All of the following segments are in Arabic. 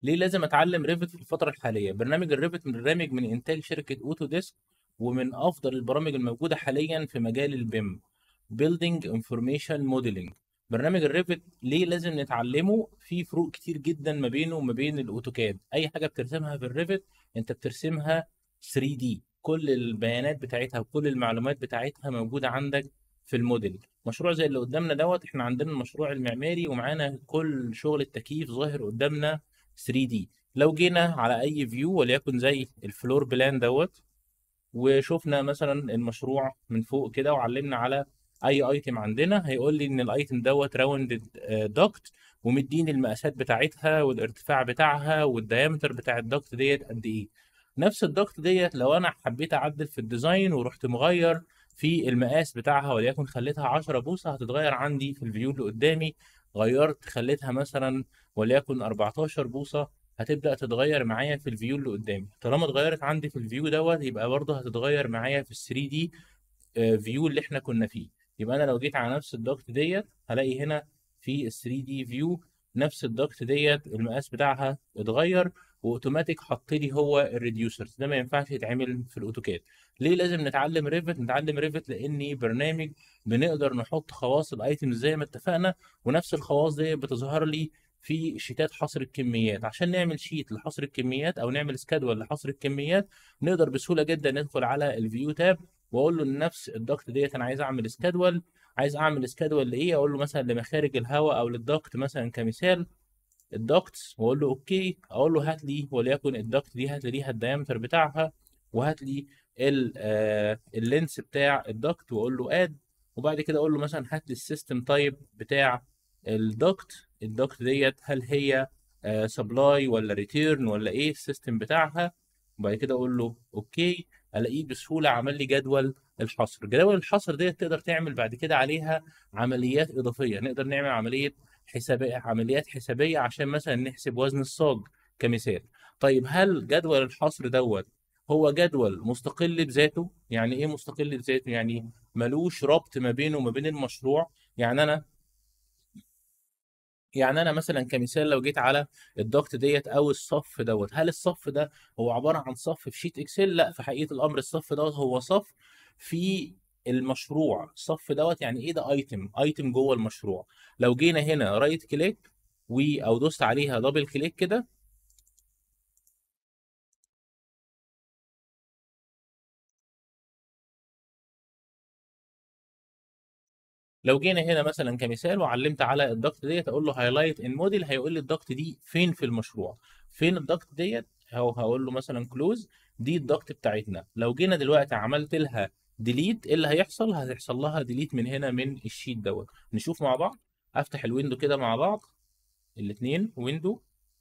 ليه لازم اتعلم ريفت في الفتره الحاليه؟ برنامج الريفت برنامج من انتاج شركه اوتوديسك، ومن افضل البرامج الموجوده حاليا في مجال البيم، بيلدينج انفورميشن موديلنج. برنامج الريفت ليه لازم نتعلمه؟ في فروق كتير جدا ما بينه وما بين الاوتوكاد. اي حاجه بترسمها في الريفت انت بترسمها 3D، كل البيانات بتاعتها وكل المعلومات بتاعتها موجوده عندك في الموديل. مشروع زي اللي قدامنا دوت، احنا عندنا المشروع المعماري ومعانا كل شغل التكييف ظاهر قدامنا 3D. لو جينا على اي فيو وليكن زي الفلور بلان دوت، وشفنا مثلا المشروع من فوق كده وعلمنا على اي ايتم عندنا، هيقول لي ان الايتم دوت راوندد دكت، ومديني المقاسات بتاعتها والارتفاع بتاعها والديامتر بتاع الدكت ديت قد ايه. نفس الدكت ديت لو انا حبيت اعدل في الديزاين ورحت مغير في المقاس بتاعها وليكن خليتها 10 بوصه، هتتغير عندي في الفيو اللي قدامي. غيرت خليتها مثلا وليكن 14 بوصه، هتبدأ تتغير معايا في الفيو اللي قدامي. طالما اتغيرت عندي في الفيو دوت، يبقى برضه هتتغير معايا في ال 3 دي فيو اللي احنا كنا فيه. يبقى انا لو جيت على نفس الضغط ديت هلاقي هنا في ال 3 دي فيو نفس الضغط ديت المقاس بتاعها اتغير، واوتوماتيك حط لي هو الريديوسرز. ده ما ينفعش يتعمل في الاوتوكاد. ليه لازم نتعلم ريفت؟ نتعلم ريفت لاني برنامج بنقدر نحط خواص الايتمز زي ما اتفقنا، ونفس الخواص دي بتظهر لي في شيتات حصر الكميات. عشان نعمل شيت لحصر الكميات او نعمل سكادول لحصر الكميات، نقدر بسهوله جدا ندخل على الفيو تاب واقول له لنفس الضغط ديت انا عايز اعمل سكادول. عايز اعمل سكادول لايه؟ اقول له مثلا لمخارج الهواء او للضغط مثلا كمثال الضغط، واقول له اوكي. اقول له هات لي وليكن الضغط دي، هات لي ليها الدايمتر بتاعها، وهات لي اللينس بتاع الضغط، واقول له اد. وبعد كده اقول له مثلا هات لي السيستم تايب بتاع الضغط ديت، هل هي سبلاي ولا ريتيرن ولا ايه السيستم بتاعها. وبعد كده اقول له اوكي. الاقيه بسهوله عمل لي جدول الحصر. جدول الحصر ديت تقدر تعمل بعد كده عليها عمليات اضافيه. نقدر نعمل عمليات حسابيه عشان مثلا نحسب وزن الصاج كمثال. طيب هل جدول الحصر دوت هو جدول مستقل بذاته؟ يعني ايه مستقل بذاته؟ يعني ملوش ربط ما بينه وما بين المشروع. يعني انا يعني انا مثلا كمثال لو جيت على الضغط ديت او الصف دوت، هل الصف ده هو عباره عن صف في شيت اكسل؟ لا، في حقيقه الامر الصف دوت هو صف في المشروع. الصف دوت يعني ايه؟ ده ايتم جوه المشروع. لو جينا هنا رايت كليك او دوست عليها دبل كليك كده، لو جينا هنا مثلا كمثال وعلمت على الضغط ديت اقول له هايلايت ان موديل، هيقول لي الضغط دي فين في المشروع. فين الضغط ديت؟ هقول له مثلا كلوز. دي الضغط بتاعتنا. لو جينا دلوقتي عملت لها ديليت، ايه اللي هيحصل؟ هيحصل لها ديليت من هنا من الشيت دوت. نشوف مع بعض. افتح الويندو كده مع بعض، الاثنين ويندو،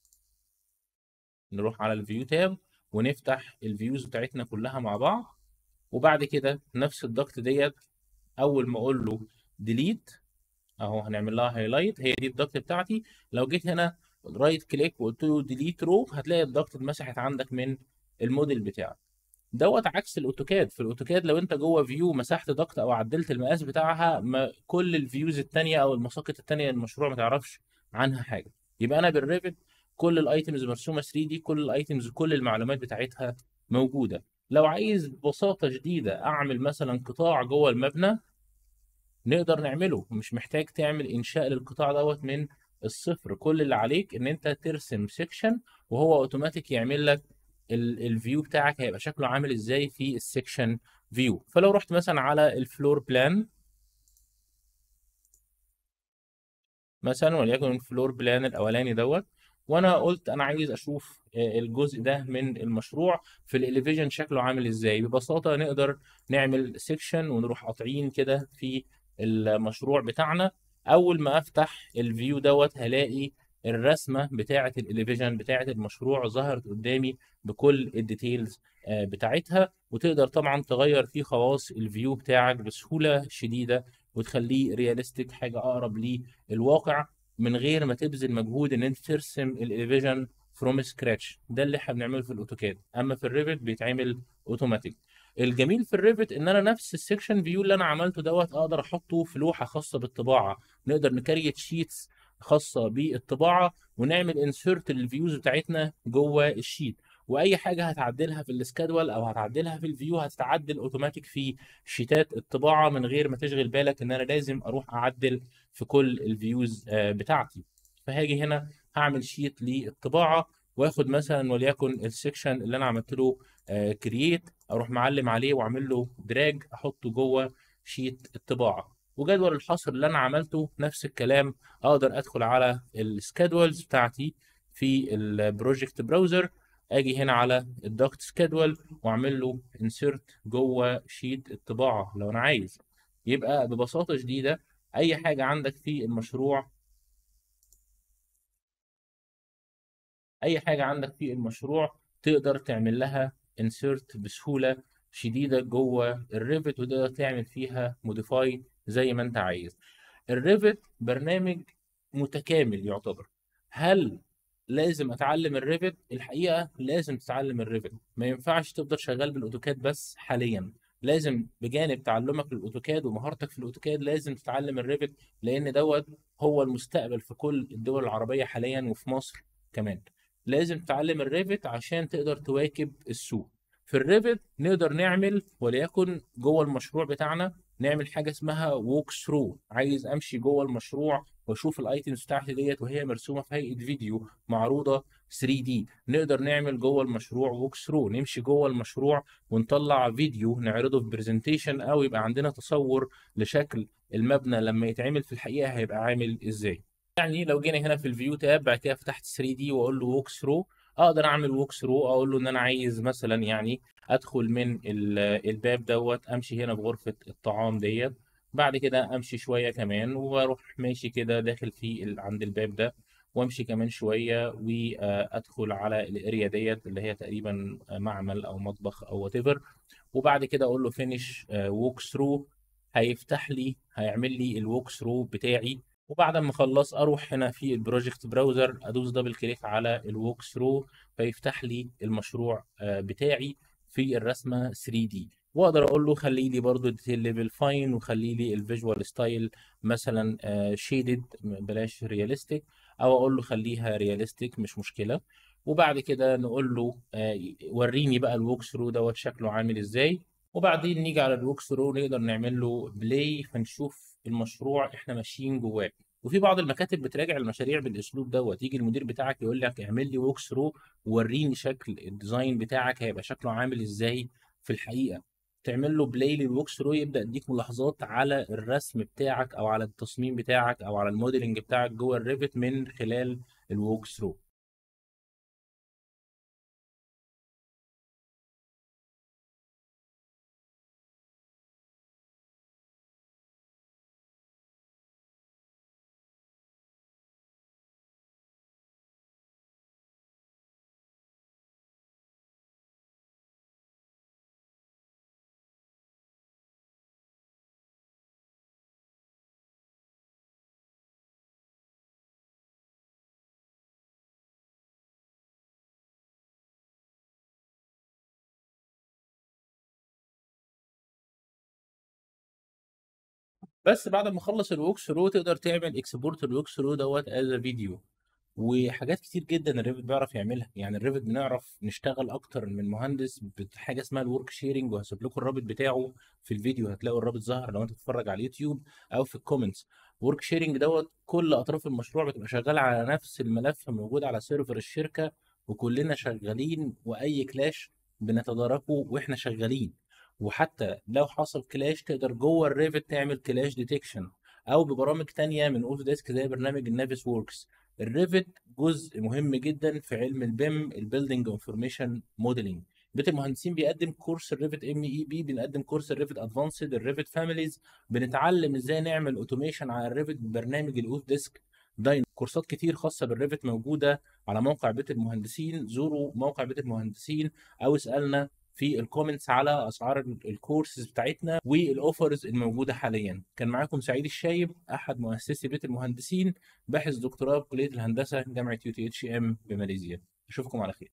نروح على الفيو تاب ونفتح الفيوز بتاعتنا كلها مع بعض. وبعد كده نفس الضغط ديت اول ما اقول له ديليت اهو هنعمل لها هايلايت، هي دي الضغط بتاعتي. لو جيت هنا رايت كليك وقلت له ديليت رو، هتلاقي الضغط اتمسحت عندك من الموديل بتاعك. دوت عكس الاوتوكاد. في الاوتوكاد لو انت جوه فيو مسحت ضغط او عدلت المقاس بتاعها، ما كل الفيوز التانية او المساقط التانية للمشروع ما تعرفش عنها حاجه. يبقى انا بالريفت كل الايتمز مرسومه 3 دي، كل الايتمز كل المعلومات بتاعتها موجوده. لو عايز ببساطه شديده اعمل مثلا قطاع جوه المبنى، نقدر نعمله. مش محتاج تعمل انشاء للقطاع دوت من الصفر. كل اللي عليك ان انت ترسم سيكشن وهو اوتوماتيك يعمل لك الفيو بتاعك هيبقى شكله عامل ازاي في السيكشن فيو. فلو رحت مثلا على الفلور بلان مثلا، وليكن الفلور بلان الاولاني دوت، وانا قلت انا عايز اشوف الجزء ده من المشروع في الاليفيجن شكله عامل ازاي. ببساطه نقدر نعمل سيكشن ونروح قاطعين كده في المشروع بتاعنا. اول ما افتح الفيو دوت هلاقي الرسمه بتاعه الاليفيجن بتاعه المشروع ظهرت قدامي بكل الديتيلز بتاعتها. وتقدر طبعا تغير فيه خواص الفيو بتاعك بسهوله شديده وتخليه رياليستيك، حاجه اقرب الواقع، من غير ما تبذل مجهود ان انت ترسم الاليفيجن فروم سكراتش. ده اللي احنا بنعمله في الاوتوكاد، اما في الريفت بيتعمل اوتوماتيك. الجميل في الريفت ان انا نفس السكشن فيو اللي انا عملته دوت اقدر احطه في لوحه خاصه بالطباعه. نقدر نكريت شيتس خاصه بالطباعه، ونعمل انسيرت للفيوز بتاعتنا جوه الشيت. واي حاجه هتعدلها في السكادول او هتعدلها في الفيو هتتعدل اوتوماتيك في شيتات الطباعه، من غير ما تشغل بالك ان انا لازم اروح اعدل في كل الفيوز بتاعتي. فهاجي هنا هعمل شيت للطباعه، واخد مثلا وليكن السكشن اللي انا عملت له كرييت، اروح معلم عليه واعمل له دراج احطه جوه شيت الطباعه. وجدول الحصر اللي انا عملته نفس الكلام، اقدر ادخل على السكادولز بتاعتي في البروجكت براوزر، اجي هنا على الدوكت سكادول واعمل له انسيرت جوه شيت الطباعه لو انا عايز. يبقى ببساطه شديده اي حاجه عندك في المشروع، اي حاجه عندك في المشروع تقدر تعمل لها انسيرت بسهوله شديده جوه الريفت، وتقدر تعمل فيها موديفاي زي ما انت عايز. الريفت برنامج متكامل يعتبر. هل لازم اتعلم الريفت؟ الحقيقه لازم تتعلم الريفت، ما ينفعش تفضل شغال بالاوتوكاد بس حاليا. لازم بجانب تعلمك للاوتوكاد ومهارتك في الاوتوكاد لازم تتعلم الريفت، لان دوت هو المستقبل في كل الدول العربيه حاليا وفي مصر كمان. لازم تتعلم الريفت عشان تقدر تواكب السوق. في الريفت نقدر نعمل وليكن جوه المشروع بتاعنا نعمل حاجه اسمها ووك ثرو. عايز امشي جوه المشروع واشوف الايتمز بتاعتي ديت وهي مرسومه في هيئه فيديو معروضه 3 دي. نقدر نعمل جوه المشروع ووك ثرو، نمشي جوه المشروع ونطلع فيديو نعرضه في برزنتيشن، او يبقى عندنا تصور لشكل المبنى لما يتعمل في الحقيقه هيبقى عامل ازاي. يعني لو جينا هنا في الفيو تاب بعد كده فتحت 3 دي واقول له ووك ثرو، اقدر اعمل ووك ثرو. اقول له ان انا عايز مثلا يعني ادخل من الباب دوت، امشي هنا في غرفه الطعام ديت، بعد كده امشي شويه كمان واروح ماشي كده داخل في عند الباب ده، وامشي كمان شويه وادخل على الاريا ديت اللي هي تقريبا معمل او مطبخ او وات ايفر. وبعد كده اقول له فينيش ووك ثرو، هيفتح لي هيعمل لي الووك ثرو بتاعي. وبعد ما اخلص اروح هنا في البروجكت براوزر ادوس دبل كليك على الووك ثرو، فيفتح لي المشروع بتاعي في الرسمه 3 دي. واقدر اقول له خلي لي برضو ديتيل ليفل فاين، وخلي لي الفيجوال ستايل مثلا شيدد بلاش رياليستيك، او اقول له خليها رياليستيك مش مشكله. وبعد كده نقول له وريني بقى الووك ثرو دوت شكله عامل ازاي. وبعدين نيجي على الووك ثرو نقدر نعمل له بلاي فنشوف المشروع احنا ماشيين جواه. وفي بعض المكاتب بتراجع المشاريع بالاسلوب دوت، يجي المدير بتاعك يقول لك اعمل لي ووك ثرو ووريني شكل الديزاين بتاعك هيبقى شكله عامل ازاي في الحقيقه. تعمل له بلاي للووك ثرو يبدا يديك ملاحظات على الرسم بتاعك او على التصميم بتاعك او على الموديلنج بتاعك جوه الريفت من خلال الووك ثرو. بس بعد ما اخلص الووك ثرو تقدر تعمل اكسبورت الووك ثرو دوت از فيديو. وحاجات كتير جدا الريفت بيعرف يعملها. يعني الريفت بنعرف نشتغل اكتر من مهندس بحاجه اسمها الورك شيرنج، وهسيب لكم الرابط بتاعه في الفيديو، هتلاقوا الرابط ظاهر لو انت بتتفرج على اليوتيوب او في الكومنتس. ورك شيرنج دوت كل اطراف المشروع بتبقى شغاله على نفس الملف موجود على سيرفر الشركه، وكلنا شغالين، واي كلاش بنتداركه واحنا شغالين. وحتى لو حصل كلاش تقدر جوه الريفت تعمل كلاش ديتكشن، او ببرامج تانية من اوف ديسك زي برنامج النافيس ووركس. الريفت جزء مهم جدا في علم البيم، البيلدينج انفورميشن موديلنج. بيت المهندسين بيقدم كورس الريفت MEP، بنقدم كورس الريفت ادفانسد، الريفت فاميليز، بنتعلم ازاي نعمل اوتوميشن على الريفت ببرنامج الاوف ديسك داينو. كورسات كتير خاصه بالريفت موجوده على موقع بيت المهندسين. زوروا موقع بيت المهندسين او اسالنا في الكومنتس على اسعار الكورسز بتاعتنا والاوفرز الموجوده حاليا. كان معاكم سعيد الشايب، احد مؤسسي بيت المهندسين، باحث دكتوراه بكليه الهندسه جامعه UTHM بماليزيا. اشوفكم على خير.